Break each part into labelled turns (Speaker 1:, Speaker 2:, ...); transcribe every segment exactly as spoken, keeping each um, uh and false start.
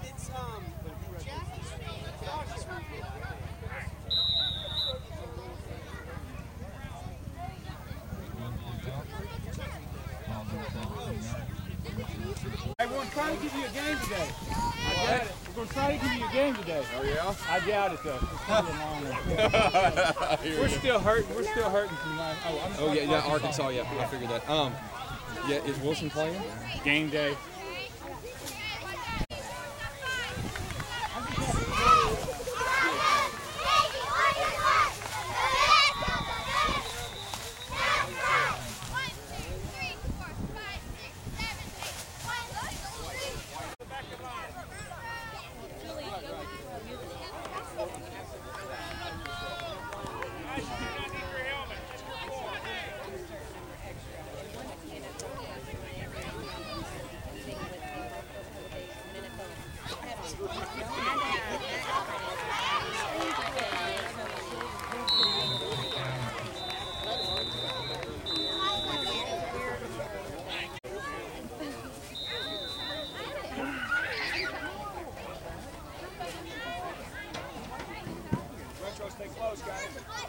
Speaker 1: It's um.
Speaker 2: Hey, we're going to try to give you a game today. I doubt it. We're going to try to give you a game today.
Speaker 3: Oh, yeah?
Speaker 2: I doubt it, though. It's going to be a long one. We're still hurting. We're still hurting from last. Oh, I'm
Speaker 3: oh yeah, yeah, Arkansas. Yeah, I figured that. Um, yeah, is Wilson playing?
Speaker 2: Game day.
Speaker 1: Stay close, guys.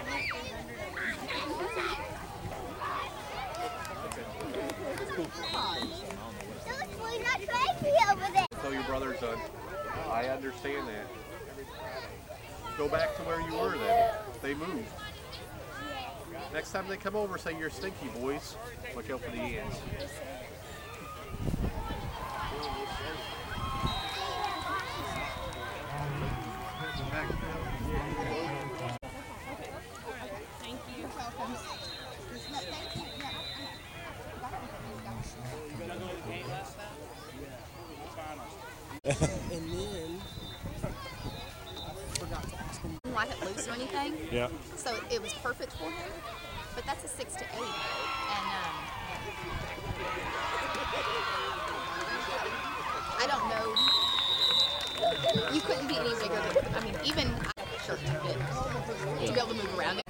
Speaker 4: Tell your brothers, uh, I understand that. Go back to where you were then. They moved. Next time they come over, say you're stinky, boys. Look out for the ants.
Speaker 1: And then forgot to ask him.
Speaker 5: Didn't like it loose or anything.
Speaker 2: Yeah.
Speaker 5: So it was perfect for him. But that's a six to eight. And um, I don't know. You couldn't be any bigger than, I mean, even I have a shirt to fit, to be able to move around.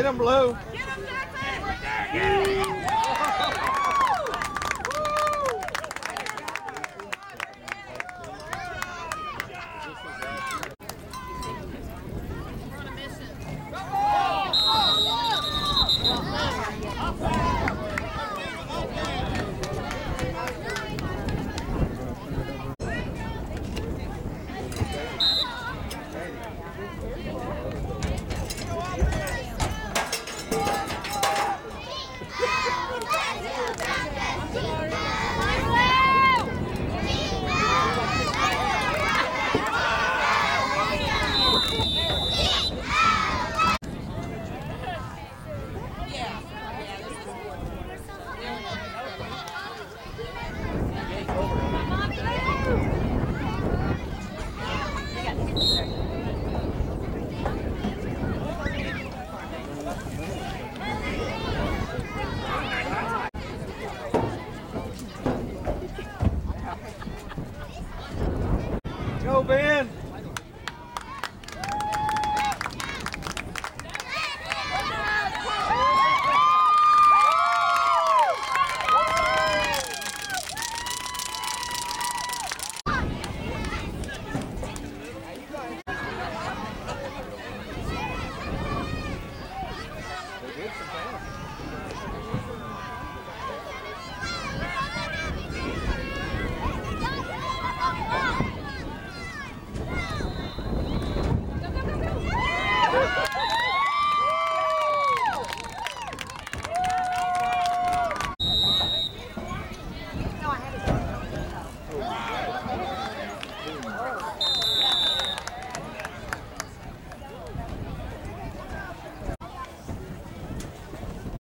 Speaker 2: Get him, Blue. Go, Ben.